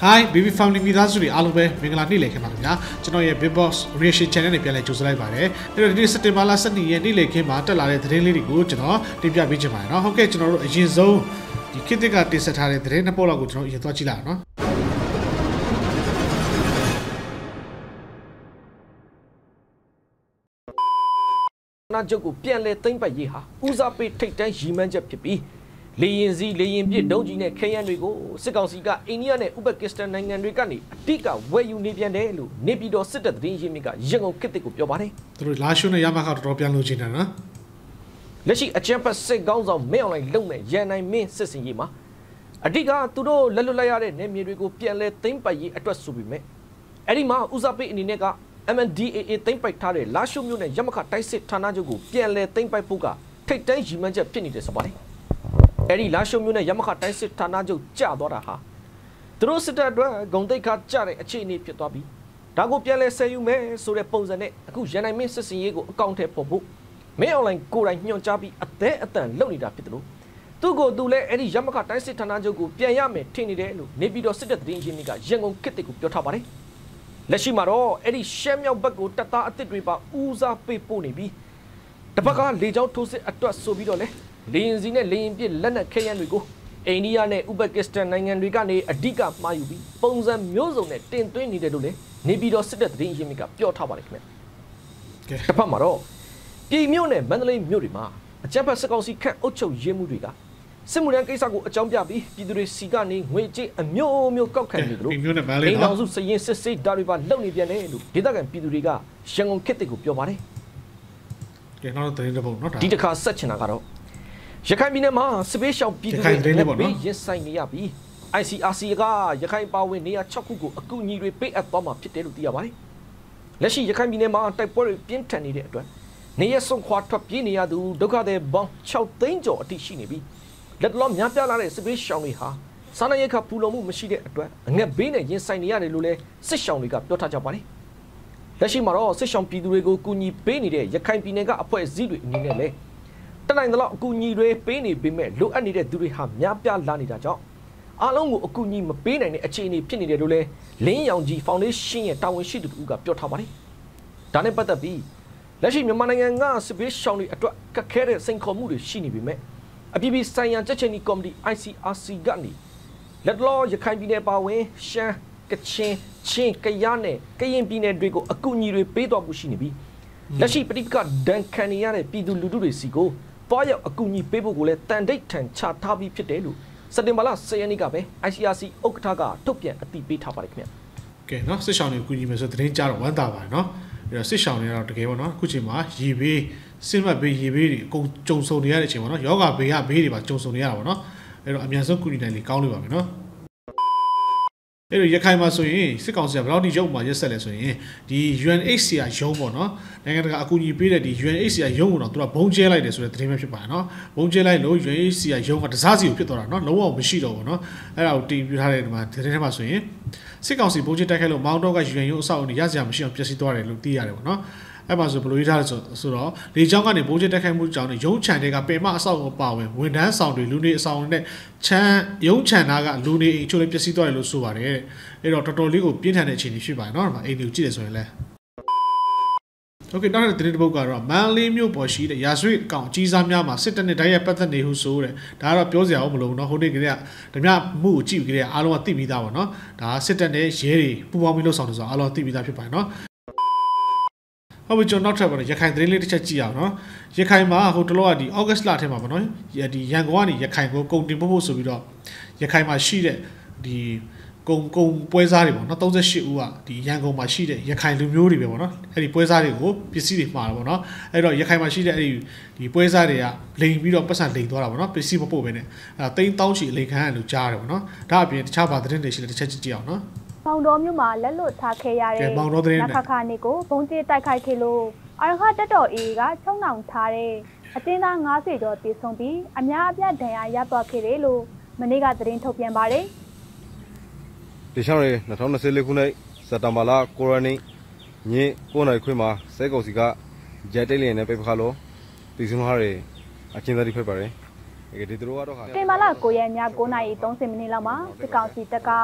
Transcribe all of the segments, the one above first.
Hi, baby family မိသားစုတွေအားလုံးပဲမင်္ဂလာနေ့လည်ခင်ပါခင်ဗျာကျွန်တော်ရဲ့ Big Boss Reaction Channel နဲ့ပြန်လည်ကြိုဆိုလိုက်ပါတယ်အဲ့တော့ဒီစက်တင်ဘာလ12ရက်နေ့လည်ခင်းမှာတက်လာတဲ့သတင်းလေးတွေကိုကျွန်တော်တင်ပြပေးချင်ပါတယ်เนาะဟုတ်ကဲ့ကျွန်တော်တို့အရင်ဆုံးဒီခေတ်သစ်ကတင်ဆက်ထားတဲ့သတင်းနှစ်ပုဒ်လောက်ကိုကျွန်တော်အရင်သွားကြည့်လိုက်အောင်เนาะနာကျုပ်ကိုပြန်လဲသိမ့်ပတ်ရေးဟာဦးစားပေးထိတ်တန်းရီမန်းချက်ဖြစ်ပြီးလေရင်စီလေရင်ပြစ်ဒုံးကြီးနဲ့ခဲယမ်းတွေကိုစစ်ကောင်စီကအိန္ဒိယနဲ့ဥပကစ္စတန်နိုင်ငံတွေကနေအတိကဝယ်ယူနေပြန်တယ်လို့နေပြည်တော်စစ်တပ်သတင်းရင်းမြစ်ကရန်ကုန်ခေတ်သစ်ကိုပြောပါတယ်သူတို့လာရှုနဲ့ရမခါတော်ပြန်လို့ချင်တယ်နော်လက်ရှိအချမ်းဖတ်စစ်ကောင်းဆောင်မင်းအောင်လှိုင်လုံမဲ့ရန်နိုင်မင်းစစ်စင်ရေးမှာအတိကသူတို့လက်လွတ်လိုက်ရတဲ့နေမြေတွေကိုပြန်လဲသိမ့်ပတ်ရေးအတွက်ဆိုပြီးမဲ့အဲ့ဒီမှာဦးစားပေးအနေနဲ့ကMNDAA သိမ့်ပိုက်ထားတဲ့လာရှုမြို့နယ်ရမခတိုက်စစ်ဌာနချုပ်ကိုပြန်လဲသိမ့်ပိုက်ဖို့ကထိတ်တန်းရီမန်းချက်ဖြစ်နေတယ်ဆိုပါတယ်အဲ့ဒီလာရှုမြို့နယ်ရမခတိုက်စစ်ဌာနချုပ်ကျသွားတာဟာသူတို့စစ်တပ်အတွက်ဂုံတိတ်ခါကျတဲ့အခြေအနေဖြစ်သွားပြီးဒါကိုပြန်လဲဆယ်ယူမယ်ဆိုတဲ့ပုံစံနဲ့အခုရန်နိုင်မင်းစစ်စင်ရေးကိုအကောင့်ထဲပေါ်ဖို့မင်းအွန်လိုင်းကိုယ်တိုင်ညွှန်ကြားပြီးအသေးအတန်လုပ်နေတာဖြစ်တယ်လို့သူ့ကိုသူလည်းအဲ့ဒီရမခတိုက်စစ်ဌာနချုပ်ကိုပြန်ရမယ်ထင်နေတယ်လို့နေပြည်တော်စစ်တပ်သတင်းရင်းမြစ်ကရန်ကုန်ခေတ်သစ်ကိုပြောထားပါတယ်လက်ရှိမှာတော့အဲ့ဒီရှမ်းမြောက်ဘက်ကိုတပ်သားအစ်စ်တွေပါဦးစားပေးပို့နေပြီးတစ်ဖက်ကလေကြောင်းထိုးစစ်အတွက်ဆိုပြီးတော့လေလေရင်စီနဲ့လေရင်ပြစ်လက်နက်ခဲယမ်းတွေကိုအိန္ဒိယနဲ့ဥပကစ္စတန်နိုင်ငံတွေကနေအဓိကမှာယူပြီးပုံစံမျိုးစုံနဲ့တင်သွင်းနေတယ်လို့လေနေပြည်တော်စစ်တပ်သတင်းရင်းမြစ်ကပြောထားပါတယ်ခင်ဗျ။တစ်ဖက်မှာတော့ပြည်မြို့နဲ့မန္တလေးမြို့တွေမှာအကြမ်းဖက်စစ်ကောင်စီခန့်အုပ်ချုပ်ရေးမှုတွေကစစ်မှုထမ်းကိစ္စကိုအကြောင်းပြပြီးပြည်သူတွေစီကနေငွေကြေးအမျိုးမျိုးကောက်ခံနေတယ်လို့အိမ်တော်စုစရင်စစ်စစ်ဓာတ်တွေပါလုပ်နေပြန်တယ်လို့ဒေသခံပြည်သူတွေကရန်ကုန်ခေတ်သစ်ကိုပြောပါတယ်ကဲနောက်သတင်းတစ်ပုဒ်เนาะဒီတစ်ခါဆက်ချင်တာကတော့ရခိုင်ပြည်နယ်မှာစပေးရှောင်ပြည်သူတွေရင်ဆိုင်နေရပြီး ICRC ကရခိုင်ပါဝင်နေရ6ခုကိုအကူအညီတွေပေးအပ်သွားမှာဖြစ်တယ်လို့သိရပါတယ်လက်ရှိရခိုင်ပြည်နယ်မှာတိုက်ပွဲတွေပြင်းထန်နေတဲ့အတွက်နေရဆုံးခွာထွက်ပြေးနေရသူဒုက္ခသည်ပေါင်း6သိန်းကျော်အထိရှိနေပြီးလက်တော်များပြားလာတဲ့စစ်ပေးရှောင်တွေဟာစားနပ်ရိက္ခာဖူလုံမှုမရှိတဲ့အတွက်အငတ်ဘေးနဲ့ရင်ဆိုင်နေရတယ်လို့လည်းစစ်ရှောင်တွေကပြောထားကြပါတယ်လက်ရှိမှာတော့စစ်ရှောင်ပြည်သူတွေကိုကူညီပေးနေတဲ့ရခိုင်ပြည်နယ်ကအဖွဲ့အစည်းတွေအနေနဲ့လည်းတနိုင်သလောက်အကူအညီတွေပေးနေပေမဲ့လိုအပ်နေတဲ့သူတွေဟာများပြားလာနေတာကြောင့်အားလုံးကိုအကူအညီမပေးနိုင်တဲ့အခြေအနေဖြစ်နေတယ်လို့လည်းလင်းရောင်ကြီးဖောင်ဒေးရှင်းရဲ့တာဝန်ရှိသူတို့ကပြောထားပါတယ်ဒါနဲ့ပတ်သက်ပြီးလက်ရှိမြန်မာနိုင်ငံကစစ်ပေးရှောင်တွေအတွက်ကက်ခဲတဲ့စိန်ခေါ်မှုတွေရှိနေပေမဲ့အပြည်ပြည်ဆိုင်ရာကြက်ချင်နီကော်မတီ ICRC ကနေလက်တော်ရခိုင်ပြည်နယ်ပါဝင်ရှမ်းကချင်ချင်းကယားနဲ့ကရင်ပြည်နယ်တွေကိုအကူအညီတွေပေးသွားဖို့ရှိနေပြီးလက်ရှိပဋိပက္ခဒဏ်ခံနေရတဲ့ပြည်သူလူထုတွေစီကိုတွားရောက်အကူအညီပေးဖို့ကိုလည်းတန်တိတ်ထန်ချထားပြီးဖြစ်တယ်လို့စက်တင်ဘာလ10ရက်နေ့ကပဲ ICRC ဥက္ကဋ္ဌကထုတ်ပြန်အသိပေးထားပါတယ်ခင်ဗျ။ကဲနော်စစ်ရှောင်းတွေကူညီမယ်ဆိုသတင်းကြားတော့ဝမ်းသာပါတယ်နော်။အဲ့တော့စစ်ရှောင်းတွေကတော့တကယ်ပေါ့နော်အခုချိန်မှာရေဘေးစစ်မှတ်ဘေးရေဘေးတွေအကုန်ကြုံဆုံနေရတဲ့အချိန်ပေါ့နော်ယောဂဘေးကဘေးတွေပါကြုံဆုံနေရတာပေါ့နော်။အဲ့တော့အမြန်ဆုံးကူညီနိုင်လေကောင်းလို့ပါမယ်နော်။အဲ့တော့ရခိုင်မှာဆိုရင်စစ်ကောင်စီကဘယ်လောက်ထိရုပ်မှာရက်ဆက်လဲဆိုရင်ဒီ UNHCR ရုံးပေါ့နော်နိုင်ငံတကာအကူအညီပေးတဲ့ဒီ UNHCR ရုံးကိုတော့သူကဘုံကျဲလိုက်တယ်ဆိုတဲ့သတင်းပဲဖြစ်ပါတယ်နော်ဘုံကျဲလိုက်လို့ UNHCR ရုံးကတစားစီကိုဖြစ်သွားတာနော်လုံးဝမရှိတော့ဘူးနော်အဲ့ဒါကိုတင်ပြထားတဲ့ဒီမှာသတင်းထဲမှာဆိုရင်စစ်ကောင်စီဘုံကျဲတိုက်ခိုက်လို့မောင်းတော့က UN ရုံးအဆောက်အအုံတွေရစရာမရှိအောင်ပျက်စီးသွားတယ်လို့သိရတယ်ပေါ့နော်အဲ့မှာဆိုဘယ်လိုရေးထားလဲဆိုတော့လေကြောင်းကနေဘိုးကျတက်ခိုက်မှုကြောင့်ရုံးချန်တွေကပင်မအဆောက်အအုံပါဝင်ဝန်ထမ်းဆောင်တွေလူနေအဆောင်တွေနဲ့ချမ်းရုံးချန်သားကလူနေအိမ်ချို့လည်းပျက်စီးသွားတယ်လို့ဆိုပါတယ်အဲ့တော့တော်တော်လေးကိုပြင်းထန်တဲ့အခြေအနေဖြစ်ပါတယ်နော်ဒီမှာအိမ်တွေကိုကြည့်တယ်ဆိုရင်လည်းโอเคနောက်တဲ့သတင်းတစ်ပုဒ်ကတော့မန်လေးမြို့ပေါ်ရှိတဲ့ရာဇဝတ်ကောင်အကြီးစားများမှာစစ်တပ်နဲ့တိုက်ရိုက်ပတ်သက်နေဟုဆိုတဲ့ဒါကတော့ပြောစရာမလိုဘူးเนาะဟိုနေ့ကလေးကဓမြမှုကိုကြည့်ပြီးကလေးအားလုံးကသိပြီးသားပါเนาะဒါစစ်တပ်နဲ့ရဲတွေပူးပေါင်းပြီးလှုပ်ဆောင်နေဆိုအားလုံးသိပြီးသားဖြစ်ပါတယ်เนาะဟုတ်ပြီကျွန်တော်နောက်ထပ်ပါတော့ရခိုင်သတင်းလေးတစ်ချက်ကြည့်အောင်နော်ရခိုင်မှာဟိုတလောကဒီ August လထဲမှာပေါ့နော်ဒီရန်ကုန်ကနေရခိုင်ကိုကုန်တင်ဖို့ဆိုပြီးတော့ရခိုင်မှာရှိတဲ့ဒီကုန်ပွဲစားတွေပေါ့နော်38ဦးကဒီရန်ကုန်မှာရှိတဲ့ရခိုင်လူမျိုးတွေပဲပေါ့နော်အဲ့ဒီပွဲစားတွေကိုပစ္စည်းတွေမှားတယ်ပေါ့နော်အဲ့တော့ရခိုင်မှာရှိတဲ့အဲ့ဒီပွဲစားတွေကလိန်ပြီးတော့ပတ်စံလိန်သွားတာပေါ့နော်ပစ္စည်းမပို့ဘဲနဲ့အဲ့ဒါတိန်းတောင်းချီအလိန်ခံရလို့ကြားတယ်ပေါ့နော်ဒါအပြင်တခြားဘာသတင်းတွေရှိလဲတစ်ချက်ကြည့်အောင်နော်မောင်တော်မြို့မှာလက်လွတ်ထားခဲ့ရတဲ့နခခနေကိုဘုံကျတိုက်ခိုက်ခဲ့လို့အာရခတက်တော်အေကချုံနှောင်ထားတဲ့အတင်းသား90ကျော်တည်ဆုံပြီးအများအပြားဒဏ်ရာရသွားခဲ့တယ်လို့မနေ့ကသတင်းထုတ်ပြန်ပါတယ်ဒီချောင်းရေ2024ခုနှစ်စက်တဘာလ9ရက်နေ့ည9:00နာရီခွဲမှာစစ်ကောင်စီကဂျက်တိတ်လျင်နဲ့ပြပခါလို့ပြည်စုံဟာတွေအချင်းသားတွေဖြစ်ပါတယ်ဒီတို့ကတော့တင်ဘာလ9ရက်ည9:30လောက်မှာစစ်ကောင်စီတပ်က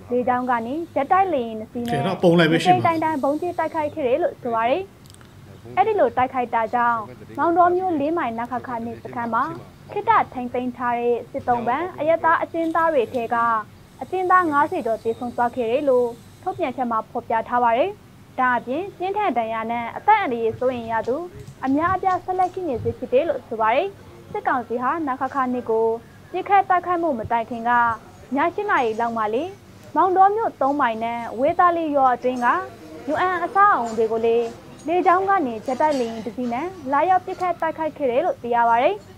လေကြောင်းကနေဂျက်တိုက်လေယာဉ်စီးနဲ့တိုင်းဘုံကျတိုက်ခိုက်ခဲ့တယ်လို့ဆိုပါတယ်။အဲ့ဒီလိုတိုက်ခိုက်တာကြောင့်မောင်တော်မျိုး၄မိုင်နခခနဲ့စခန်းမှာခိတထိန်သိမ်းထားတဲ့စစ်တုံးပန်းအယက်သားအကျဉ်းသားတွေထဲကအကျဉ်းသား90ကျော်တည်ဆုံသွားခဲ့တယ်လို့ထုတ်ပြန်ချက်မှာဖော်ပြထားပါတယ်။ဒါအပြင်ပြင်းထန်ဒဏ်ရာနဲ့အသက်အန္တရာယ်စိုးရင်ရသူအများအပြားဆက်လက်ရှိနေစေဖြစ်တယ်လို့ဆိုပါတယ်။စစ်ကောင်စီဟာနခခနဲ့ကိုပြစ်ခတ်တိုက်ခိုက်မှုမတိုင်ခင်ကည8နာရီလောက်မှလေမောင်တော်မြို့3မိုင်နဲ့ဝေးသားလေးရောအတွင်းက UN အစားအုံတွေကိုလေချောင်းကနေဂျက်တိုက်လေရင်တစီနဲ့လာရောက်ပြစ်ခတ်တိုက်ခိုက်ခဲ့တယ်လို့သိရပါတယ်။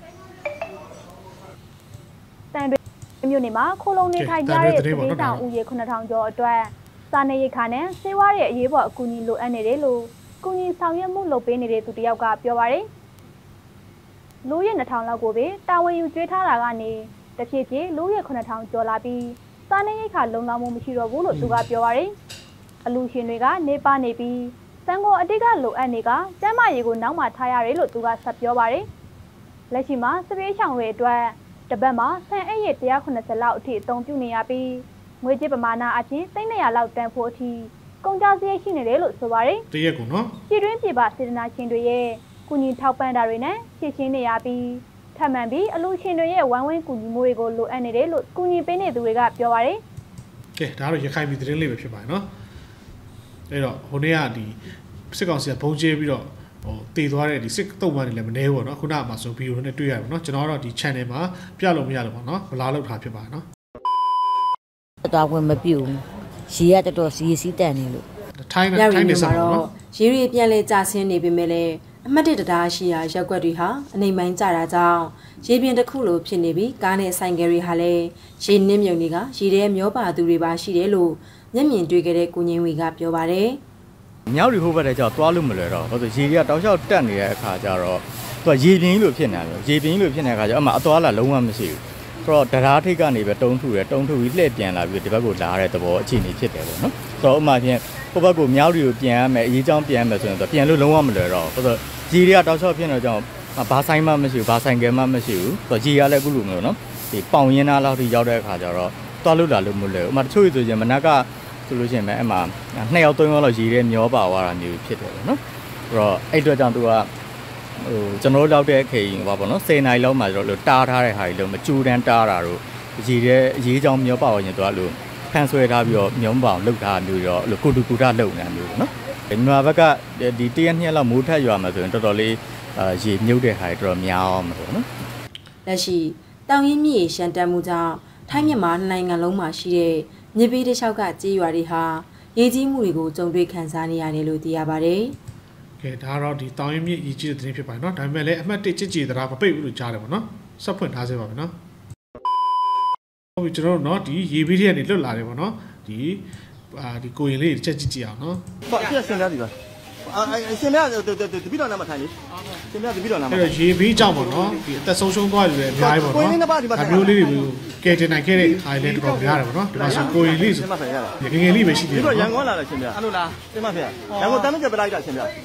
တန်တွေမြို့နယ်မှာခိုးလုံနေထိုင်ကြတဲ့ပြည်တောင်ဦးရေ9000ကျော်အတွက်စာနေရိက္ခာနဲ့ဆေးဝါးရဲ့အရေးပေါ်အကူအညီလိုအပ်နေတယ်လို့ကူညီဆောင်ရွက်မှုလုပ်ပေးနေတဲ့သူတယောက်ကပြောပါတယ်။လူရဲ2000လောက်ကိုပဲတာဝန်ယူကျွေးထားတာကနေတဖြည်းဖြည်းလူရဲ9000ကျော်လာပြီးစာနေရိက္ခာလုံလောက်မှုမရှိတော့ဘူးလို့သူကပြောပါတယ်။အလူရှင်တွေကနေပါနေပြီးစံကိုအတိတ်ကလိုအပ်နေကကျမ်းမာရေးကိုနောက်မှထားရတယ်လို့သူကဆက်ပြောပါတယ်။လက်ရှိမှာစပေးချောင်တွေအတွက်တပတ်မှာဆန်အိတ်ရ180လောက်အထိအသုံးပြုနေရပြီးငွေကြေးပမာဏအချင်း300လောက်တန်ဖို့အထိကုန်ကျစရိတ်ရှိနေတယ်လို့ဆိုပါတယ်။တရက်ကုန်နော်။ပြည်တွင်းပြည်ပစေတနာရှင်တွေရဲ့ကူညီထောက်ပံ့တာတွေနဲ့ဖြည့်ရှင်းနေရပြီးထပ်မံပြီးအလူရှင်တွေရဲ့ဝိုင်းဝန်းကူညီမှုတွေကိုလိုအပ်နေတယ်လို့ကူညီပေးနေသူတွေကပြောပါတယ်။ကဲဒါတော့ရခိုင်ပြည်သတင်းလေးပဲဖြစ်ပါတယ်နော်။အဲ့တော့ဟိုနေ့ကဒီစစ်ကောင်စီကဘုံကျဲပြီးတော့တည်သွားတဲ့ဒီစစ်တုံးပန်းတွေလည်းမနှဲဘူးပေါ့နော်ခုနကမှဆိုဗီဒီယိုနဲ့တွေ့ရပါတော့ကျွန်တော်ကတော့ဒီ channel မှာပြလို့မရလို့ပေါ့နော်ဘလာလောက်ထားဖြစ်ပါတယ်နော်တော်ဝင်မပြုတ်ရေကတော်တော်စီစီတန်နေလို့ထိုင်းနေစားတော့ရေရီပြန်လဲကြာဆင်းနေပေမဲ့လည်းအမှတ်1တရားရှိရာရက်ွက်တွေဟာအနေမိုင်းကြတာကြောင့်ရေပြင်တစ်ခုလိုဖြစ်နေပြီးကားနဲ့ဆိုင်ကယ်တွေဟာလည်းရေနစ်မြုံတွေကရေထဲမျောပါသူတွေပါရှိတယ်လို့မျက်မြင်တွေ့ခဲ့တဲ့ကိုငင်းဝီကပြောပါတယ်မြောက်ရီဟိုဘက်ထဲကျတော့သွားလို့မလွယ်တော့ဘာလို့ရေတွေကတောက်လျှောက်တက်နေတဲ့အခါကျတော့သူကရေပြင်းလို့ဖြစ်နေတယ်ရေပြင်းလို့ဖြစ်နေတဲ့အခါကျတော့အမှအသွားလာလုံးဝမရှိဘူးဆိုတော့တရားထိတ်ကနေပဲတုံးထုတယ်တုံးထုပြီးလှည့်ပြန်လာပြီးဒီဘက်ကိုလာတဲ့သဘောအခြေအနေဖြစ်တယ်ပေါ့နော်ဆိုတော့ဥမာဖြင့်ဟိုဘက်ကိုမြောက်ရီကိုပြန်ရမယ်အရေးချောင်းပြန်ရမယ်ဆိုရင်တော့ပြန်လို့လုံးဝမလွယ်တော့ဆိုတော့ရေတွေကတောက်လျှောက်ဖြစ်နေတော့ဘာဆိုင်မှမရှိဘူးဘာဆိုင်ကယ်မှမရှိဘူးဆိုတော့ရေကလည်းအခုလိုမျိုးနော်ဒီပေါင်ရင်းသားလောက်ထိရောက်တဲ့အခါကျတော့သွားလို့လာလို့မလွယ်ဘူးဥမာတချို့ဆိုရင်မနက်ကဆိုလို့ရှိရင်အဲ့မှာ2ယောက်3ယောက်လောက်ရေထဲမျောပါသွားတာမျိုးဖြစ်တယ်ပေါ့နော်အဲ့တော့အဲ့အတွက်ကြောင့်သူကကျွန်တော်တို့လောက်တဲ့အချိန်ဟောပေါ့နော်10နာရီလောက်မှကျွန်တော်တို့တားထားတဲ့ဟာတွေလို့မကြိုးတန်းတားတာတို့ရေထဲရေချောင်းမျောပါသွားရင်သူကလို့ဖန်ဆွဲထားပြီးတော့မျောမပါအောင်လုပ်ထားမျိုးတော့လို့ကိုတူကူတာလုပ်နေတာမျိုးပေါ့နော်မြန်မာဘက်ကဒီ1ရက်2ရက်လောက်မိုးထက်ရွာမှာဆိုရင်တော်တော်လေးရေမြုပ်တဲ့ဟာတွေတော်တော်များအောင်ပေါ့နော်လက်ရှိတောင်ရင်းမြစ်ရှမ်းတက်မှုကြောင့်ထိုင်းမြန်မာနိုင်ငံလုံးမှာရှိတဲ့မြေပေးတစ်လျှောက်ကကြေးရွာတွေဟာရေကြီးမှုတွေကိုကြုံတွေ့ခံစားနေရတယ်လို့သိရပါတယ်။ကဲဒါတော့ဒီတောင်ရင်းမြစ်ရေကြီးတဲ့သတင်းဖြစ်ပါတယ်နော်။ဒါပေမဲ့လည်းအမှတ်1ကြည်ကြည်သလားမပိတ်ဘူးလို့ကြားတယ်ပေါ့နော်။ဆက်ဖွင့်ထားစေပါမယ်နော်။ဟုတ်ပြီကျွန်တော်တို့နော်ဒီရေပေးတွေကနေလွတ်လာတယ်ပေါ့နော်။ဒီကိုရင်လေးချက်ကြည့်ကြည့်အောင်နော်။ဟုတ်ပြည့်စင်ရသည်ပါ။ရှင်မြတ်တပိတော်နာမထိုင်လေရှင်မြတ်တပိတော်နာမအဲ့တော့ရေဘေးကြောင့်ပေါ့နော်ဒီအသက်ဆုံးရှုံးသွားတယ်လည်းအများကြီးပေါ့နော်ဒါမျိုးလေးတွေကဲတင်နိုင်ခဲ့တဲ့ island တော်တော်များတယ်ပေါ့နော်ဒီမှာဆိုကိုရင်လေးဆိုငငယ်လေးပဲရှိသေးတယ်ဒီတော့ရန်ကုန်လာတယ်ရှင်မြတ်အဲ့လိုလားတင်ပါဗျာရန်ကုန်တမ်းမြတ်ပလိုက်တာရှင်မြတ်ဩ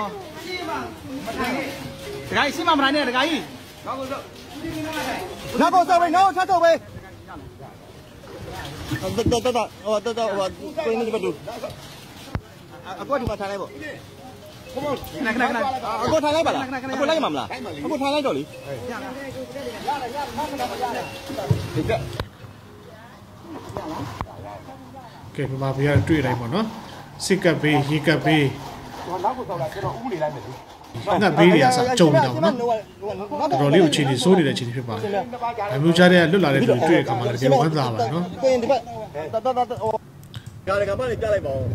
ဒကာကြီးစီမမနိုင်နဲ့ဒကာကြီးနောက်ကိုစောက်ပဲနောက်ထပ်တော့ပဲတော်ကိုင်းနေပါလို့အကွက်ဒီမှာထားလိုက်ပေါ့ခဏအကွက်ထားလိုက်ပါလားအကွက်လိုက်မှာမလားအကွက်ထားလိုက်တော့လေကဲပမာပြရတွေ့တိုင်းပေါ့နော်စစ်ကပ်ဘေးရေကပ်ဘေးနောက်ကိုတော့လာကျွန်တော်ဥပဒေလိုက်မယ်လေငါဘေးတွေကစကြုံနေတာပေါ့နော်တော်တော်လေးကိုချိန်နေစိုးနေတဲ့ချိန်ဖြစ်ပါတယ်အမျိုးကြားတဲ့လွတ်လာတဲ့လူတွေ့တဲ့အခါမှာလည်းဒီဝမ်းသာပါနော်ကိုရင်ဒီဘက်ကားလေကမလေးပြလိုက်ပါဦး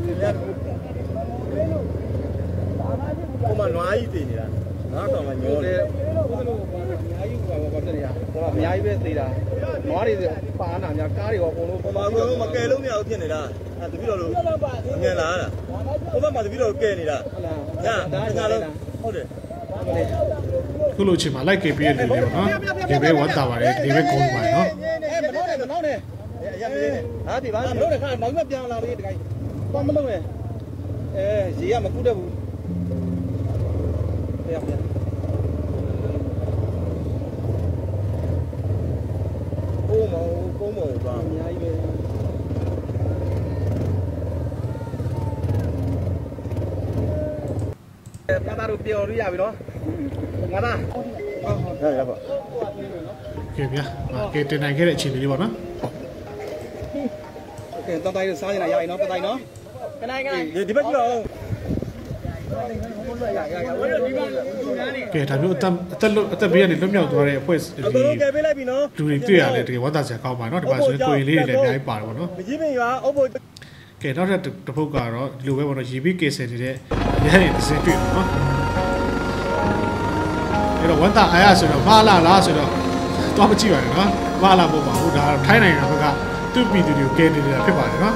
ဟိုမှာနွားကြီးတည်နေတာငါကောင်ကညောတယ်ဘုရားတို့ကအများကြီးဟိုဘာဖြစ်နေရတော့အများကြီးပဲသေးတာနွားတွေပါနာများကားတွေရောအကုန်လုံးဟိုမှာအကုန်လုံးမကယ်လို့မရဘူးဖြစ်နေတာအဲတပည့်တော်လို့ငယ်လာတာဟိုဘက်မှာတပည့်တော်ကယ်နေတာညဒါလုံးဟုတ်တယ်ခုလိုချိန်မှာလိုက်ကေးပြည့်တယ်လေနော်ဒီဘဲဝတ်တာပါတယ်ဒီဘဲကုန်းပါတယ်နော်မနှောက်နဲ့ရမင်းဟာဒီပါမနှောက်တဲ့ခါနောက်မှပြန်လာပြီတခါဘာမလုပ်နဲ့ရေကမကူးတတ်ဘူးပြန်ကိုမောပါအများကြီးပဲငါသားတို့ပြောလို့ရပြီနော်ငါသားရပါကဲဗျာကဲတင်နိုင်ခဲ့တဲ့အခြေအနေလေးပေါ့နော်โอเคတတိုင်းစားနေတာရရင်နော်တတိုင်းနော်ကနိုင်ဒီဘက်ကြည့်အောင်ကဲဒါမျိုးအသက်ဘေးကနေလွတ်မြောက်သွားတဲ့အဖွဲ့အကုန်လုံးကဲပေးလိုက်ပြီနော်လူတွေတွေ့ရတယ်တကယ်ဝမ်းသာစရာကောင်းပါနော်ဒီမှာဆိုရင်ကိုရီလေးတွေလည်းအများကြီးပါတယ်ပေါ့နော်မကြီးပင်ရွာအုပ်ဖို့ကဲနောက်ထပ်တစ်ပုတ်ကတော့ဒီလိုပဲပေါ့နော်ရေပြီးကေဆယ်နေတဲ့ရဟရင်တစ်စင်းတွေ့နော်အဲ့တော့ဝမ်းသာအားရဆိုတော့မာလာလားဆိုတော့တော့မကြည့်ပါနဲ့နော်မာလာပို့ပါဘူးဒါထိုင်းနိုင်ငံဘက်ကသူ့ပြည်သူတွေကိုကဲနေတာဖြစ်ပါတယ်နော်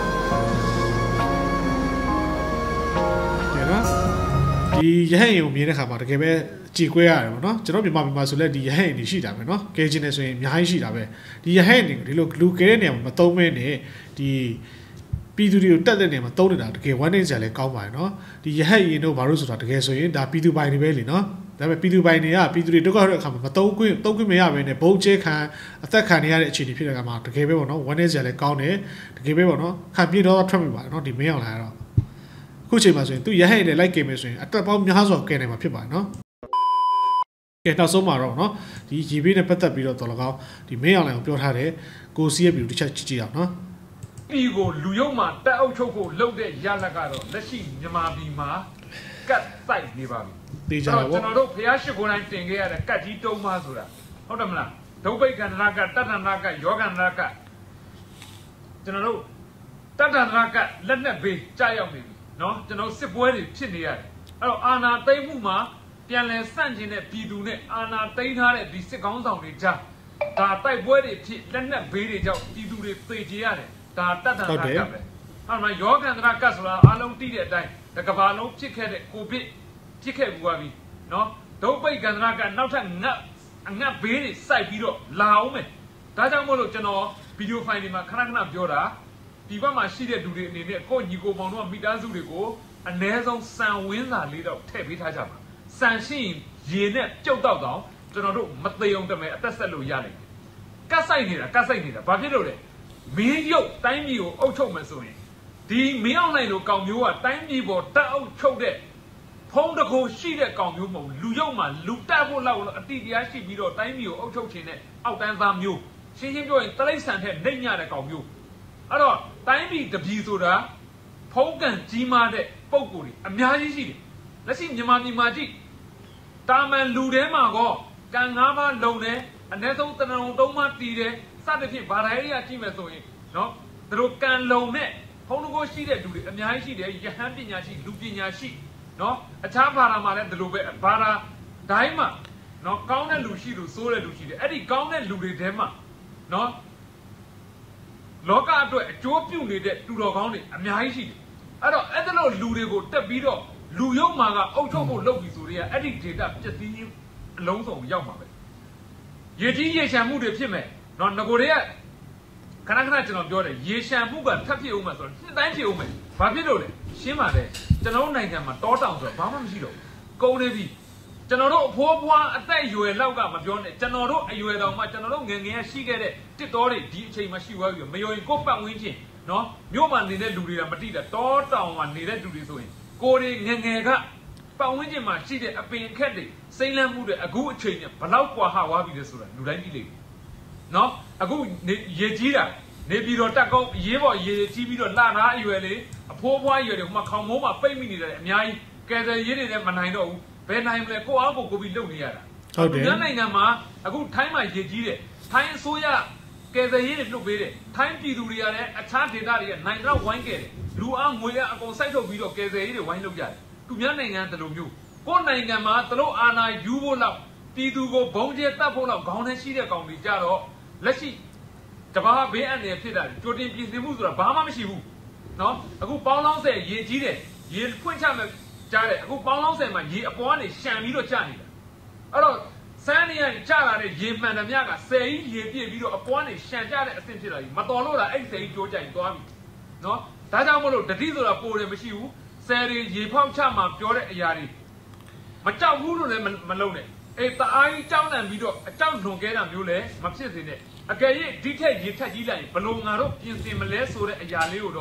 ကဲနော်ဒီရဟရင်ကိုမြင်တဲ့ခါမှာတကယ်ပဲကြည်ကွဲရတယ်ပေါ့နော်ကျွန်တော်မြန်မာဆိုလဲဒီရဟရင်တွေရှိတာပဲနော်ကဲချင်းနေဆိုရင်အများကြီးရှိတာပဲဒီရဟရင်တွေဒီလိုလူကဲတဲ့နေရာမှာမသုံးမဲနဲ့ဒီပြည်သူတွေကိုတက်တဲ့နေရာမှာသုံးနေတာတကယ်ဝမ်းနေကြလဲကောင်းပါတယ်နော်ဒီရဟတ်ရင်တို့ဘာလို့ဆိုတာတကယ်ဆိုရင်ဒါပြည်သူပိုင်တွေပဲလीနော်ဒါပေမဲ့ပြည်သူပိုင်တွေကပြည်သူတွေဒုက္ခရောက်တဲ့အခါမှာမသုံးခွင့်မရဘဲနဲ့ဘုံကျဲခံအသက်ခံနေရတဲ့အခြေအနေဖြစ်တဲ့အခါမှာတကယ်ပဲပေါ့နော်ဝမ်းနေကြလဲကောင်းတယ်တကယ်ပဲပေါ့နော်ခံပြေတော့ထွက်မိပါတယ်နော်ဒီမင်းအောင်လာတော့အခုချိန်မှာဆိုရင်သူရဟတ်ရင်လိုက်ကေမယ်ဆိုရင်အတက်ပေါင်းများစွာကဲနေမှာဖြစ်ပါတယ်နော်ကဲနောက်ဆုံးမှာတော့နော်ဒီရေဘေးနဲ့ပတ်သက်ပြီးတော့တော်လကောင်းဒီမင်းအောင်လာကိုပြောထားတယ်ကိုစီးရဲ့ဗီဒီယိုတစ်ချက်ကြည့်အောင်နော်ပြည်ကိုလူယုံမှာတက်အုပ်ချုပ်ဖို့လုပ်တဲ့ရလကတော့လက်ရှိမြန်မာပြည်မှာကတ်စိုက်နေပါပြီ။ကျွန်တော်တို့ဖျားရှိခိုးတိုင်းတင်ခဲ့ရတဲ့ကတ်ကြီးတုံးပါဆိုတာဟုတ်တယ်မလားဒုဗိကန္တရကတတ္တနာကယောဂန္တရကကျွန်တော်တို့တတ္တနာကလက်နဲ့ဘေးကြာရောက်နေပြီနော်ကျွန်တော်စစ်ပွဲတွေဖြစ်နေရတယ်အဲ့တော့အာဏာသိမ်းမှုမှာပြန်လည်ဆန့်ကျင်တဲ့ပြည်သူနဲ့အာဏာသိမ်းထားတဲ့ဒီစစ်ကောင်းဆောင်တွေကြားဒါတိုက်ပွဲတွေဖြစ်လက်နဲ့ဘေးတွေကြောင့်ပြည်သူတွေသေကြေရတယ်ဒါတတ်တာကပဲအဲ့မှာယောဂန္တရကဆိုတာအားလုံးသိတဲ့အတိုင်းတကဘာလုံးဖြစ်ခဲ့တဲ့ကိုဗစ်ဖြစ်ခဲ့ဘူးပါပြီနော်ဒုပိတ်ကန္တရကနောက်ထပ်အငတ်ဘေးတွေစိုက်ပြီးတော့လာအောင်မယ်ဒါကြောင့်မို့လို့ကျွန်တော်ဗီဒီယိုဖိုင်တွေမှာခဏခဏပြောတာဒီဘက်မှာရှိတဲ့လူတွေအနေနဲ့ကိုညီကိုပေါင်းတို့မိသားစုတွေကိုအ ਨੇ ဆုံးစံဝင်းစာလေးတော့ထည့်ပေးထားကြပါစံရှိရင်ရေနဲ့ပြုတ်တော့တောင်ကျွန်တော်တို့မသေးအောင်တမယ်အသက်ဆက်လို့ရလိမ့်မယ်ကတ်ဆိုင်နေတာဘာဖြစ်လို့လဲမင်းရုပ်တိုင်းပြည်ကိုအုပ်ချုပ်မယ်ဆိုရင်ဒီမင်းအောင်နိုင်လိုကောင်မျိုးကတိုင်းပြည်ပေါ်တက်အုပ်ချုပ်တဲ့ဖုံးတကိုရှိတဲ့ကောင်မျိုးမဟုတ်လူရုပ်မှာလူတက်ဖို့လောက်အတိတရားရှိပြီးတော့တိုင်းပြည်ကိုအုပ်ချုပ်ခြင်းနဲ့အောက်တန်းသားမျိုးရှင်းပြောရင်တလိမ့်ဆန်တဲ့နှိမ့်ညတဲ့ကောင်မျိုးအဲ့တော့တိုင်းပြည်တပြည်ဆိုတာဖုံးကန်ကြီးမားတဲ့ပုံကိုယ်တွေအများကြီးရှိတယ်လက်ရှိမြန်မာပြည်မှာကြည့်တာမန်လူထဲမှာကောကန်၅ပါးလုံတယ်အ ਨੇ ဆုံးတနုံသုံးပါးတီးတယ်စသဖြင့်ဘာသာရေးကြည့်မယ်ဆိုရင်နော်သူတို့ကန်လုံနဲ့ဖုံးတကိုရှိတဲ့လူတွေအများကြီးရှိတယ်ယဟန်ပညာရှိလူပညာရှိနော်အခြားဘာသာမှာလည်းဒီလိုပဲဘာသာတိုင်းမှာနော်ကောင်းတဲ့လူရှိလို့စိုးတဲ့လူရှိတယ်အဲ့ဒီကောင်းတဲ့လူတွေထဲမှာနော်လောကအတွက်အကျိုးပြုနေတဲ့တူတော်ကောင်းတွေအများကြီးရှိတယ်အဲ့တော့အဲ့ဒါလို့လူတွေကိုတက်ပြီးတော့လူယုံမှာကအုပ်ချုပ်ဖို့လုပ်ပြီးဆိုတွေကအဲ့ဒီ data ပြည့်စည်အလုံးစုံရောက်မှာပဲရေကြီးရေရှမ်းမှုတွေဖြစ်မယ်နော်ငကိုတွေကခဏခဏကျွန်တော်ပြောတယ်ရေရှမ်းမှုကထပ်ဖြစ်အောင်မှာဆိုတော့နှစ်တိုင်းဖြစ်အောင်မယ်ဘာဖြစ်လို့လဲရှင်းပါတယ်ကျွန်တော်နိုင်ငံမှာတောတောင်ဆိုတော့ဘာမှမရှိတော့ကုန်နေပြီကျွန်တော်တို့အဖိုးဖွားအသက်အရွယ်လောက်ကမပြောနဲ့ကျွန်တော်တို့အရွယ်တော်မှကျွန်တော်တို့ငယ်ငယ်ရှိခဲ့တဲ့တစ်တော်တွေဒီအချိန်မှာရှိသွားပြီမယုံရင်ကိုယ်ပတ်ဝန်းကျင်နော်မြို့မှာနေတဲ့လူတွေကမတိတာတောတောင်မှာနေတဲ့လူတွေဆိုရင်ကိုယ်တွေငယ်ငယ်ကပတ်ဝန်းကျင်မှာရှိတဲ့အပင်အခက်တွေစိမ့်လန်းမှုတွေအခုအချိန်နဲ့ဘလောက်ကွာဟဝါပြီလဲဆိုတာလူတိုင်းသိလိမ့်မယ်နော်အခုရေကြီးတာနေပြီးတော့တက်ကုန်းရေးပေါ်ရေကြီးပြီးတော့လှနာအရွယ်လေးအဖိုးဖွားအရွယ်တွေဟိုမှာခေါင်းမိုးမှာပိတ်မိနေတယ်အများကြီးကဲတယ်ရေးတွေလည်းမနိုင်တော့ဘူးဘယ်နိုင်မလဲကိုအားကိုပြီးလုပ်နေရတာဟုတ်တယ်မြန်မာနိုင်ငံမှာအခုထိုင်းမှာရေကြီးတယ်ထိုင်းအစိုးရကဲတယ်ရေးတွေလွတ်ပေးတယ်ထိုင်းပြည်သူတွေကလည်းအခြားဒေသတွေကနိုင်တော့ဝိုင်းခဲ့တယ်လူအားငွေရအကုန်စိုက်ထုတ်ပြီးတော့ကဲတယ်ရေးတွေဝိုင်းလုပ်ကြတယ်သူများနိုင်ငံတလူမျိုးကိုယ်နိုင်ငံမှာတလို့အာဏာယူဖို့လောက်ပြည်သူကိုဘုံကျဲတတ်ဖို့လောက်ခေါင်းထဲရှိတဲ့ကောင်တွေကြတော့လက်ရှိတဘာဘေးအန္တရာယ်ဖြစ်တာကြိုတင်ပြင်ဆင်မှုဆိုတာဘာမှမရှိဘူးနော်အခုပေါင်းလောင်းဆယ်ရေကြီးတယ်ရေဖွင့်ချမယ်ကြားတယ်အခုပေါင်းလောင်းဆယ်မှာရေအပေါ်ကနေရှံပြီးတော့ကျနေတာအဲ့တော့စမ်းနေရကျလာတဲ့ရေမှန်သမျှကဆယ်ကြီးရေပြည့်ပြီးတော့အပေါ်ကနေရှံကျတဲ့အဆင့်ဖြစ်လာပြီမတော်လို့လားအဲ့ဆယ်ကြီးကြိုးကြိုင်သွားပြီနော်ဒါကြောင့်မလို့တတိဆိုတာပိုတယ်မရှိဘူးဆယ်တွေရေဖောက်ချမှာပြောတဲ့အရာတွေမကြောက်ဘူးလို့လည်းမလုပ်နဲ့အေးတအားကြီးကြောက်နေပြီးတော့အကြောက်လွန်ကဲတာမျိုးလည်းမဖြစ်စေနဲ့အကယ်၍ဒီထက်ရေထက်ကြီးလိုက်ဘလို့ငါတို့ပြင်ဆင်မလဲဆိုတဲ့အရာလေးကိုတော့ပြ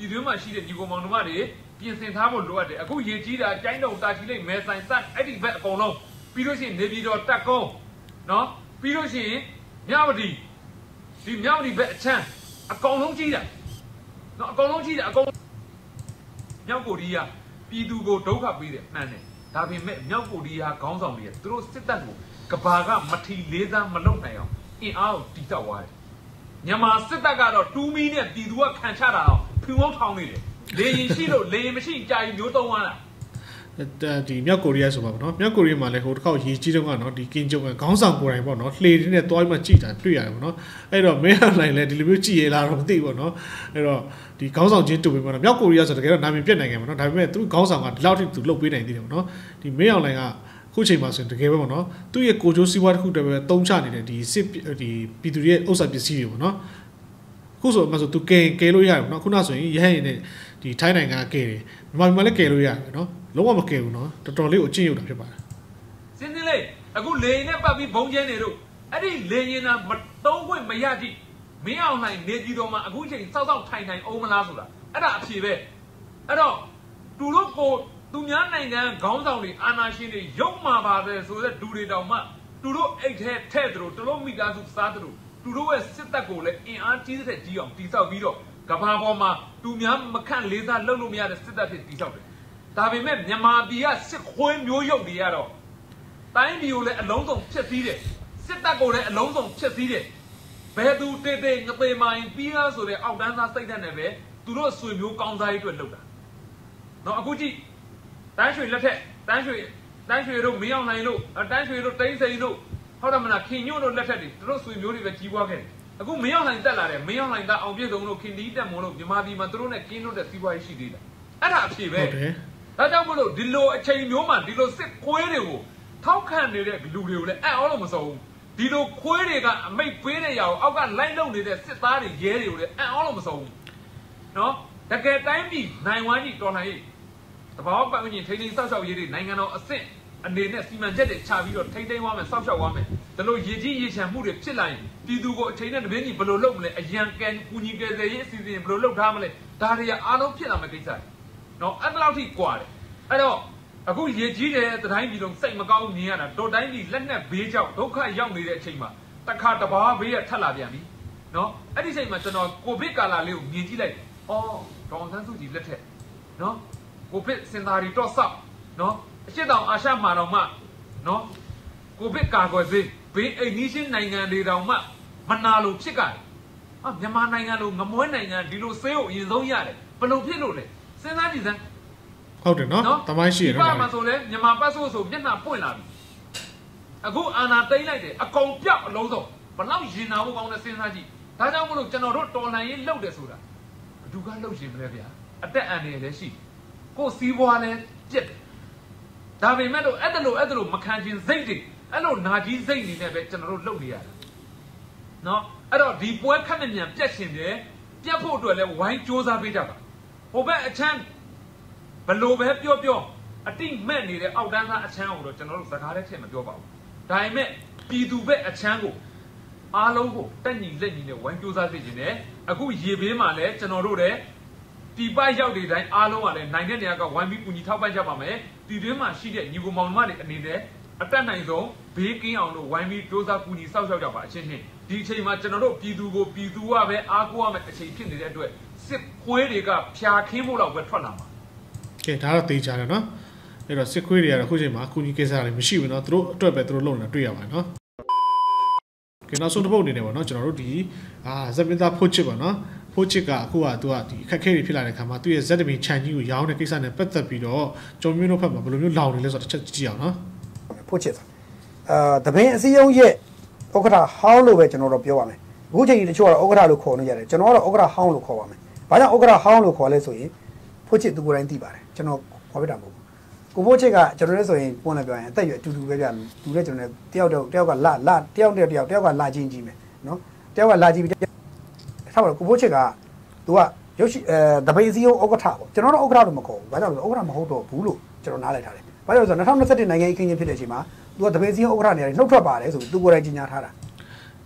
ပြည်တွင်းမှာရှိတဲ့ညီကောင်မောင်တို့တွေပြင်ဆင်ထားဖို့လိုအပ်တယ်အခုရေကြီးတာကျိုင်းတုံတာချီလိမ့်မဲဆိုင်စက်အဲ့ဒီဘက်အကုန်လုံးပြီးလို့ရှိရင်နေပြည်တော်တက်ကုန်းနော်ပြီးလို့ရှိရင်မြဝတီဒီမြဝတီဘက်အချမ်းအကောင်လုံးကြီးတာနော်အကောင်လုံးကြီးတာအကောင်မြောက်ကိုရီးယားပြည်သူကိုဒုက္ခပေးတယ်မှန်တယ်ဒါပေမဲ့မြောက်ကိုရီးယားခေါင်းဆောင်တွေသူတို့စစ်တပ်ကိုကဘာကမထီလေးစားမလုပ်နိုင်အောင်အင်အားကိုတီးတောက်သွားတယ်မြန်မာစစ်တပ်ကတော့တူးမီနဲ့ပြည်သူကခံချတာတော့ဖြူဝုန်းထောင်းနေတယ်လေရင်ရှိလို့လေရင်မရှိကြာရင်မျိုးသုံးသွားတာဒီမြောက်ကိုရီးယားဆိုပါတော့မြောက်ကိုရီးယားမှာလည်းဟိုတစ်ခေါက်ရေကြီးတော့ကနော်ဒီကင်ဂျုံကခေါင်းဆောင်ကိုယ်တိုင်ပေါ့နော်လှေတွေနဲ့တွားပြီးမှကြည့်တာတွေ့ရတယ်ပေါ့နော်အဲ့တော့မဲဟန်လိုက်လဲဒီလိုမျိုးကြည့်ရလားတော့မသိဘူးပေါ့နော်အဲ့တော့ဒီခေါင်းဆောင်ချင်းတူပြီးပေါ့နော်မြောက်ကိုရီးယားဆိုတကယ်တော့နာမည်ပြတ်နိုင်ခဲ့ပေါ့နော်ဒါပေမဲ့သူခေါင်းဆောင်ကဒီလောက်ထိသူလှုပ်ပေးနိုင်သေးတယ်ပေါ့နော်ဒီမဲအောင်လိုင်ကခုချိန်မှာဆိုရင်တကယ်ပဲပေါ့နော်သူ့ရဲ့ကိုချိုးစီးပွားတစ်ခုတည်းပဲတုံးချနေတဲ့ဒီစစ်ဒီပြည်သူရဲ့ဥစ္စာပစ္စည်းတွေပေါ့နော်ခုဆိုမှဆိုသူကဲလို့ရတယ်ပေါ့နော်ခုနဆိုရင်ရဟရင်နဲ့ဒီထိုင်းနိုင်ငံကကဲတယ်မြန်မာပြည်မှာလည်းကဲလို့ရတယ်နော်လုံးဝမကဲဘူးနော်တော်တော်လေးကိုအကျင့်ရုပ်တာဖြစ်ပါတယ်စင်းစင်းလေးအခုလေရင်နဲ့ပတ်ပြီးဘုံကျဲနေတို့အဲ့ဒီလေရင်နာမတုံးခွင့်မရကြည့်မင်းအောင်နိုင်နေကြီးတော်မှာအခုချိန်စောက်စောက်ထိုင်အောင်မလားဆိုတာအဲ့ဒါအဖြေပဲအဲ့တော့သူတို့ကိုသူများနိုင်ငံခေါင်းဆောင်တွေအာဏာရှင်တွေရုပ်မာပါတယ်ဆိုတဲ့ဒူတွေတောင်မှသူတို့အိတ်ထဲထဲ့သူတို့မိသားစုစားသူတို့ရဲ့စစ်တပ်ကိုလည်းအင်အားကြီးတဲ့ကြီးအောင်တိစောက်ပြီးတော့ကဘာပေါ်မှာသူများမခန့်လေးစားလုပ်လို့မရတဲ့စစ်တပ်တွေတိစောက်တယ်ဒါပေမဲ့မြန်မာပြည်ကစစ်ခွေးမျိုးရုပ်တွေကတော့တိုင်းပြည်ကိုလည်းအလုံးစုံဖျက်ဆီးတယ်စစ်တပ်ကိုလည်းအလုံးစုံဖျက်ဆီးတယ်ဘယ်သူတေးတေးငပေမိုင်းပြီးသားဆိုတဲ့အောက်တန်းသားစိတ်ဓာတ်နဲ့ပဲသူတို့ဆွေမျိုးကောင်းစားရေးအတွက်လုပ်တာနော်အခုကြည့်တန်းရွှေလက်ထက်တန်းရွှေတို့မင်းအောင်နိုင်တို့တန်းရွှေတို့တိန်းစိန်တို့ဟုတ်တယ်မလားခင်ညွန့်တို့လက်ထက်တွေသူတို့ဆွေမျိုးတွေပဲကြီးပွားခဲ့တယ်အခုမင်းအောင်နိုင်တက်လာတယ်မင်းအောင်နိုင်ကအောင်ပြည့်စုံတို့ခင်ဒီတက်မွန်တို့မြန်မာပြည်မှာသူတို့နဲ့ကင်းလို့တဲ့စီးပွားရေးရှိသေးတယ်အဲ့ဒါအဖြစ်ပဲဒါကြောင့်မလို့ဒီလိုအချိန်မျိုးမှာဒီလိုစစ်ခွေးတွေကိုထောက်ခံနေတဲ့လူတွေကိုလည်းအဲ့အောလို့မစုံဘူးဒီလိုခွေးတွေကအမိတ်ပေးတဲ့ຢာကိုအောက်ကလိုက်လုံနေတဲ့စစ်သားတွေရဲတွေကိုလည်းအဲ့အောလို့မစုံဘူးနော်တကယ်တိုင်းပြည်နိုင်ဝမ်းကြီးတော်လှန်ရေးတဘာဝပတ်ဝန်းကျင်ထိန်းသိမ်းစောင့်ရှောက်ရေးတွေနိုင်ငံတော်အဆင့်အနေနဲ့စီမံချက်တွေချပြီးတော့ထိန်းသိမ်းသွားမယ်စောင့်ရှောက်သွားမယ်ဒါလို့ရေကြီးရေချမ်းမှုတွေဖြစ်လာရင်ပြည်သူကိုအချိန်နဲ့တပင်းကြီးဘယ်လိုလုပ်မလဲအရန်ကန်ကူညီကယ်ဆယ်ရေးအစီအစဉ်ဘယ်လိုလုပ်ထားမလဲဒါတွေကအားလုံးဖြစ်လာမယ့်ကိစ္စတွေနော်အဲ့လောက်ထိကွာတယ်အဲ့တော့အခုရေကြီးတဲ့တိုင်းပြည်လုံးစိတ်မကောင်းမြင်ရတာတော်တိုင်းပြည်လက်နက်ဘေးကြောင့်ဒုက္ခရောက်နေတဲ့အချိန်မှာတခါတဘာဘေးရထက်လာပြန်ပြီနော်အဲ့ဒီအချိန်မှာကျွန်တော်ကိုဗစ်ကာလလေးကိုမြင်ကြည့်လိုက်အော်ဒေါန်ဆန်းစုကြည်လက်ထက်နော်ကိုဗစ်စင်တာရီတော့ဆောက်နော်အရှိတောင်အာရှမှာတော့မှနော်ကိုဗစ်ကာကွယ်ဆေးဘေးအိမ်နီးချင်းနိုင်ငံတွေတောင်မှမနာလို့ဖြစ်ကြတယ်မြန်မာနိုင်ငံလိုငမွဲနိုင်ငံဒီလိုဆေးကိုအရင်ဆုံးရတယ်ဘယ်လိုဖြစ်လို့လဲစဉ်းစားကြည့်စမ်းဟုတ်တယ်နော်တမိုင်းရှိရနော်ဒီမှာဆိုလဲမြန်မာပတ်ဆိုမျက်နှာပွင့်လာပြီအခုအာဏာသိမ်းလိုက်တယ်အကုန်ပြောက်အလုံးစုံဘလောက်ရင်နာဖို့ကောင်းတဲ့စဉ်းစားကြည့်ဒါကြောင့်မလို့ကျွန်တော်တို့တော်လှန်ရေးလုပ်တယ်ဆိုတာဘသူကလုပ်ရှင်မလဲဗျာအသက်အန္တရာယ်လည်းရှိကိုယ်စီးပွားလည်းပြက်တယ်ဒါပေမဲ့လို့အဲ့ဒါလို့မခံခြင်းစိတ်တွေအဲ့လိုနာကြီးစိတ်နေနဲ့ပဲကျွန်တော်တို့လုပ်နေရတာနော်အဲ့တော့ဒီပွဲခက်မြမြန်ပြက်ရှင်တယ်ပြက်ဖို့အတွက်လည်းဝိုင်းစူးစမ်းပေးကြပါဟိုဘက်အချမ်းဘလို့ပဲပြောအတိမဲ့နေတဲ့အောက်တန်းသားအချမ်းကိုတော့ကျွန်တော်တို့စကားနဲ့ထည့်မပြောပါဘူးဒါပေမဲ့ပြည်သူဘက်အချမ်းကိုအားလုံးကိုတက်ညီလက်ညီနဲ့ဝိုင်းစူးစမ်းပေးခြင်းနဲ့အခုရေဘေးမှာလည်းကျွန်တော်တို့လည်းဒီပိုက်ရောက်တဲ့တိုင်းအားလုံးကလည်းနိုင်တဲ့နေရာကဝိုင်းပြီးကူညီထောက်ပံ့ကြပါမယ်ဒီတွင်းမှာရှိတဲ့ညီကိုမောင်နှမတွေအနေနဲ့အတက်နိုင်ဆုံးဘေးကင်းအောင်လို့ဝိုင်းပြီးစူးစမ်းကူညီစောင့်ရှောက်ကြပါအချင်းချင်းဒီအချိန်မှာကျွန်တော်တို့ပြည်သူကိုပြည်သူကပဲအားကိုးရမယ့်အချိန်ဖြစ်နေတဲ့အတွက်စစ်ခွေးတွေကဖြာခင်းဖို့တော့ပဲထွက်လာမှာကဲဒါတော့သိကြတယ်နော်အဲ့တော့စစ်ခွေးတွေကတော့အခုချိန်မှာကူညီကိစ္စတွေမရှိဘူးနော်သူတို့အတွက်ပဲသူတို့လုပ်နေတာတွေ့ရပါတယ်နော်ကဲနောက်ဆုံးတစ်ပုတ်အနေနဲ့ပေါ့နော်ကျွန်တော်တို့ဒီဇက်မင်းသားဖို့ချစ်ပေါ့နော်ဖို့ချစ်ကအခုကသူကဒီအခက်အခဲတွေဖြစ်လာတဲ့ခါမှာသူ့ရဲ့ဇက်တမီခြံကြီးကိုရောင်းတဲ့ကိစ္စနဲ့ပတ်သက်ပြီးတော့ကျော်မျိုးတို့ဘက်မှာဘယ်လိုမျိုးလောင်နေလဲဆိုတော့တစ်ချက်ကြည့်အောင်နော်ဖို့ချစ်တပင်းအစည်းအရုံးရဲ့ဥက္ကဋ္ဌဟောင်းလို့ပဲကျွန်တော်တို့ပြောပါမယ်အခုချိန်ကြီးတချို့ကတော့ဥက္ကဋ္ဌလို့ခေါ်နေကြတယ်ကျွန်တော်ကတော့ဥက္ကဋ္ဌဟောင်းလို့ခေါ်ပါမယ်ဘာကြောင့်ဥက္ကဋ္ဌဟောင်းလို့ခေါ်လဲဆိုရင်ဖို့ချစ်သူကိုယ်တိုင်သိပါတယ်ကျွန်တော်ခေါ်ပြတာမဟုတ်ဘူးကိုဖို့ချစ်ကကျွန်တော်လည်းဆိုရင်ပွင့်လည်းပြောရင်အသက်အရွယ်အတူတူပဲပြသူလည်းကျွန်တော်လည်းတယောက်ကလာတယောက်ကလာချင်းကြီးမယ်နော်တယောက်ကလာချင်းပြီးထားပါတော့ကိုဖို့ချစ်ကသူကရုပ်ရှိတပိစီယုံဥက္ကဋ္ဌပေါ့ကျွန်တော်တော့ဥက္ကဋ္ဌလို့မခေါ်ဘူးဘာကြောင့်လဲဥက္ကဋ္ဌမဟုတ်တော့ဘူးလို့ကျွန်တော်နားလည်ထားတယ်ဘာကြောင့်လဲဆိုတော့2021နိုင်ငံရေးခင်းချင်းဖြစ်တဲ့အချိန်မှာသူကတပိစီယုံဥက္ကဋ္ဌနေရာနှုတ်ထွက်ပါတယ်ဆိုသူကိုယ်တိုင်ကြီးညာထားတာ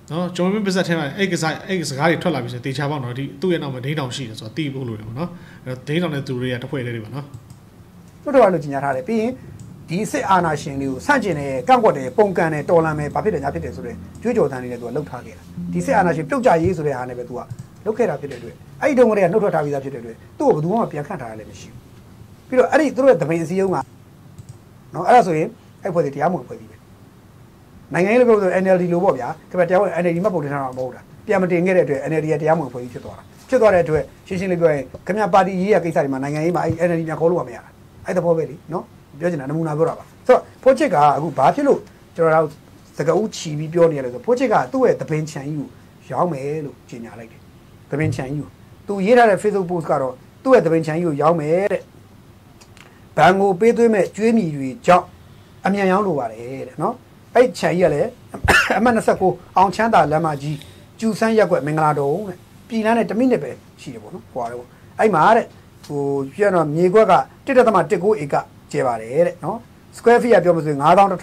နော်ကျွန်တော်မင်းပါဇက်ထဲမှာအဲ့စကားတွေထွက်လာပြီဆိုတေချာပေါ့နော်ဒီသူ့ရဲ့နောက်မှာဒိန်းတောင်ရှိတယ်ဆိုတော့တီးဖို့လို့တယ်ပေါ့နော်အဲ့တော့ဒိန်းတောင်တဲ့သူတွေကတစ်ဖွဲ့လေးတွေပါနော်တို့တော်လို့ကြီးညာထားတယ်ပြီးရင်ဒီစစ်အာဏာရှင်တွေကိုဆန့်ကျင်တဲ့ကန့်ကွက်တဲ့ပုံကန်တဲ့တော်လန်မဲ့ဘာဖြစ်တယ်ညာဖြစ်တယ်ဆိုတဲ့ကြွေးကြော်တန်းတွေနဲ့သူကလှုပ်ထားခဲ့တာဒီစစ်အာဏာရှင်ပြုတ်ကြရေးဆိုတဲ့ဟာနဲ့ပဲသူကလှုပ်ခဲ့တာဖြစ်တဲ့အတွက်အဲ့ဒီတုန်းကတည်းကနှုတ်ထွက်ထားပြီးသားဖြစ်တဲ့အတွက်သူ့ကိုဘယ်သူမှပြန်ခန့်ထားရလည်းမရှိဘူးပြီးတော့အဲ့ဒီသူတို့ရဲ့တပင်အစည်းအရုံးကနော်အဲ့ဒါဆိုရင်အဲ့ဖွဲ့တွေတရားမဝင်ဖွဲ့ပြီးပဲနိုင်ငံရေးလို့ပြောဆို NLD လို့ပေါ့ဗျာဒါပေမဲ့တရားဝင် NLD မှပုံတင်ထားတာမဟုတ်တာပြန်မတင်ခဲ့တဲ့အတွက် NLD ရဲ့တရားမဝင်ဖွဲ့ပြီးဖြစ်သွားတဲ့အတွက်ရှင်းရှင်းလေးပြောရင်ခင်ဗျာပါတီရေးရကိစ္စတွေမှာနိုင်ငံရေးမှာအဲ့ NLD ပြန်ခေါ်လို့မရတာအဲ့သဘောပဲလीနော်ပြောချင်တာနမူနာပြောတာပါဆိုတော့ဖိုးချစ်ကအခုဘာဖြစ်လို့ကျွန်တော်တို့စကားဦးချီပြီးပြောနေရလဲဆိုဖိုးချစ်ကသူ့ရဲ့တပင်ချန်ကြီးကိုရောင်းမယ်လို့ကြေညာလိုက်တယ်တပင်ချန်ကြီးကိုသူရေးထားတဲ့ Facebook post ကတော့သူ့ရဲ့တပင်ချန်ကြီးကိုရောင်းမယ်တဲ့ဘန်ကိုပေးသွင်းမဲ့ကျွေးမြီတွေကြောင့်အမြန်ရောင်းလိုပါတယ်တဲ့နော်အဲ့ချန်ကြီးကလည်းအမှတ်29အောင်ချမ်းသာလမ်းမကြီးကျူဆန်းရက်ွက်မင်္ဂလာတုံးတဲ့ပြည်လန်းနဲ့1မိနစ်ပဲရှိတယ်ပေါ့နော်ဟွာတယ်ပေါ့အဲ့မှာတဲ့ဟိုပြန်တော့မြေခွက်က 1.19 ဧကကျဲပါတယ်တဲ့နော် square feet ကပြောမလို့9136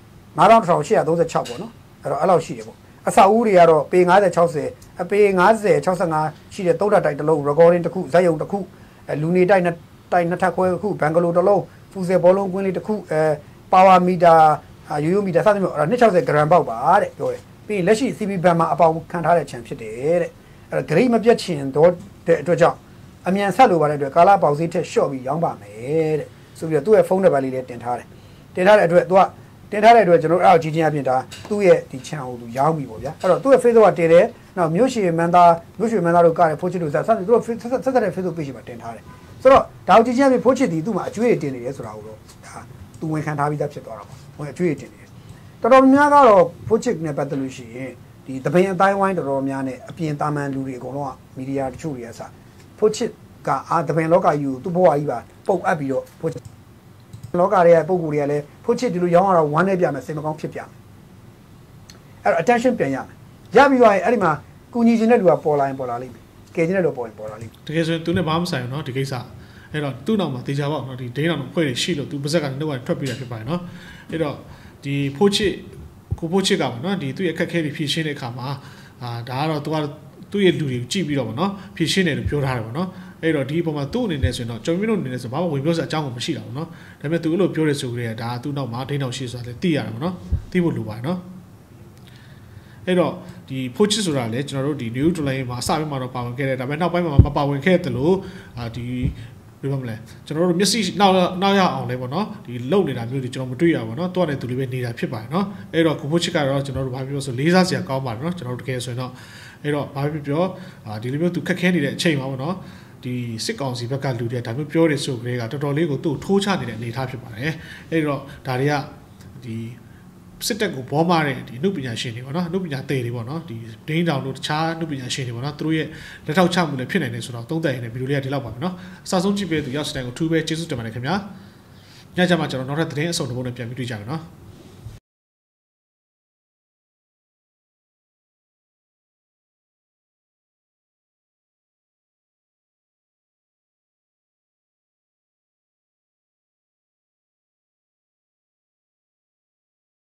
ပေါ့နော်အဲ့တော့အဲ့လောက်ရှိတယ်ပေါ့အဆောက်အဦတွေကတော့ပေ50 60အပေ50 65ရှိတဲ့သုံးထပ်တိုက်တစ်လုံး recording တစ်ခုဇက်ရုံတစ်ခုလူနေတိုက်နှစ်ထပ်ခွဲတစ်ခုဘန်ဂလိုတစ်လုံးဖူဆယ်ဘောလုံးကွင်းလေးတစ်ခုပါဝါမီတာရိုးရိုးမီတာစသဖြင့်အဲ့ဒါ260 gram ပေါက်ပါတဲ့ပြောတယ်ပြီးရင်လက်ရှိ CB ဘန်မှာအပေါင်ခံထားတဲ့ခြံဖြစ်တယ်တဲ့အဲ့တော့ grade မပြတ်ချင်တော့တဲ့အတွက်ကြောင့်အမြန်ဆက်လိုပါတဲ့အတွက်ကာလာပေါက်ဈေးထက်လျှော့ပြီးရောင်းပါမယ်တဲ့ဆိုပြီးတော့သူ့ရဲ့ဖုန်းနံပါတ်လေးလည်းတင်ထားတယ်တင်ထားတဲ့အတွက်သူကတင်ထားတဲ့အတွက်ကျွန်တော်အဲ့ဒါကြီးချင်းအပြင်ဒါသူ့ရဲ့ဒီ channel ကိုသူရောင်းပြီပေါ့ဗျာအဲ့တော့သူ့ရဲ့ Facebook ကတင်တယ်နောက်မြို့ရှိမန်းသားတို့ကလည်းဖိုးချစ်တို့ဆက်သူတို့ဆက်တဲ့ Facebook page မှာတင်ထားတယ်ဆိုတော့ဒါကြီးချင်းအပြင်ဖိုးချစ်ဒီသူ့မှာအကျွေးတွေတင်နေတယ်ဆိုတာကိုတော့ဒါသူဝန်ခံထားပြီးသားဖြစ်သွားတာပေါ့ဝင်အကျွေးတွေတင်နေတယ်တော်တော်များကတော့ဖိုးချစ်နဲ့ပတ်သက်လို့ရှိရင်ဒီတပင်အတိုင်းဝိုင်းတော်တော်များနဲ့အပြင်တာမန်လူတွေအကုန်လုံးကမီဒီယာတချို့တွေအစားဖိုးချစ်ကတပင်လောကကြီးကိုသူ့ဘဝကြီးပါပုတ်အပ်ပြီးတော့ဖိုးချစ်လောကရဲ့ပုံကိုယ်တွေကလည်းဖိုးချစ်ဒီလိုရောင်းရတော့ဝမ်းနေပြမယ်စိတ်မကောင်းဖြစ်ပြမယ်အဲ့တော့ attention ပြန်ရမယ်ရပြီးသွားရင်အဲ့ဒီမှာကူညီခြင်းတဲ့လူကပေါ်လာလိမ့်မယ်ကယ်ခြင်းတဲ့လူပေါ်လာလိမ့်မယ်တကယ်ဆိုရင်သူနဲ့ဘာမှမဆိုင်ဘူးเนาะဒီကိစ္စအဲ့တော့သူ့နောက်မှာတေချာပေါ့เนาะဒီဒိန်းအောင်ဖွဲ့တွေရှိလို့သူပါဇက်ကနှုတ်ကထွက်ပြီးတာဖြစ်ပါတယ်เนาะအဲ့တော့ဒီဖိုးချစ်ကပေါ့เนาะဒီသူ့ရဲ့အခက်အခဲတွေဖြေရှင်းတဲ့အခါမှာဒါကတော့သူရဲ့လူတွေကိုကြည့်ပြီးတော့ပေါ့เนาะဖြေရှင်းတယ်လို့ပြောထားတယ်ပေါ့เนาะအဲ့တော့ဒီအပေါ်မှာသူ့အနေနဲ့ဆိုရင်တော့ကျွန်တော်တို့အနေနဲ့ဆိုဘာမှဝင်ပြောစရာအကြောင်းကိုမရှိတာပေါ့เนาะဒါပေမဲ့သူအဲ့လိုပြောရဲဆိုကြတဲ့ဒါသူ့နောက်မှာဒိန်းအောင်ရှိဆိုတာလည်းသိရတယ်ပေါ့เนาะသိဖို့လိုပါတယ်เนาะအဲ့တော့ဒီဖိုးချစ်ဆိုတာလည်းကျွန်တော်တို့ဒီ new line မှာအစပိုင်းမှာတော့ပါဝင်ခဲ့တယ်ဒါပေမဲ့နောက်ပိုင်းမှာမပါဝင်ခဲ့တယ်လို့ဒီဘယ်လိုမလဲကျွန်တော်တို့မျက်စိနောက်ရအောင်လဲပေါ့နော်ဒီလုံနေတာမျိုးတွေကျွန်တော်မတွေ့ရပါတော့တွားနေသူလေးပဲနေတာဖြစ်ပါတယ်နော်အဲ့တော့ကိုဖိုးချစ်ကတော့ကျွန်တော်တို့ဘာပြောဆိုလေးစားစရာကောင်းပါတယ်နော်ကျွန်တော်တို့တကယ်ဆိုရင်တော့အဲ့တော့ဘာပြောဒီလိုမျိုးသူခက်ခဲနေတဲ့အချိန်မှာပေါ့နော်ဒီစစ်ကောင်စီဘက်ကလူတွေဒါမျိုးပြောတယ်ဆိုကြတဲ့ကတော်တော်လေးကိုသူ့ထိုးချနေတဲ့အနေအထားဖြစ်ပါတယ်အဲ့တော့ဒါတွေကဒီစစ်တပ်ကိုဘောမာတဲ့ဒီအမှုပညာရှင်တွေပေါ့နော်အမှုပညာသေးတွေပေါ့နော်ဒီဒိန်းတောင်တို့တခြားအမှုပညာရှင်တွေပေါ့နော်သူတို့ရဲ့လက်ထောက်ချမှုလည်းဖြစ်နိုင်တယ်ဆိုတော့သုံးသပ်ရင်းနဲ့ဗီဒီယိုလေးကဒီလောက်ပါပဲနော်အစဆုံးကြည့်ပေးသူရောက်စတဲ့ကိုထူးပဲကျေးဇူးတင်ပါတယ်ခင်ဗျာညချမှာကျွန်တော်နောက်ထပ်သတင်းအစုံတစ်ပုဒ်နဲ့ပြန်ပြီးတွေ့ကြမယ်နော်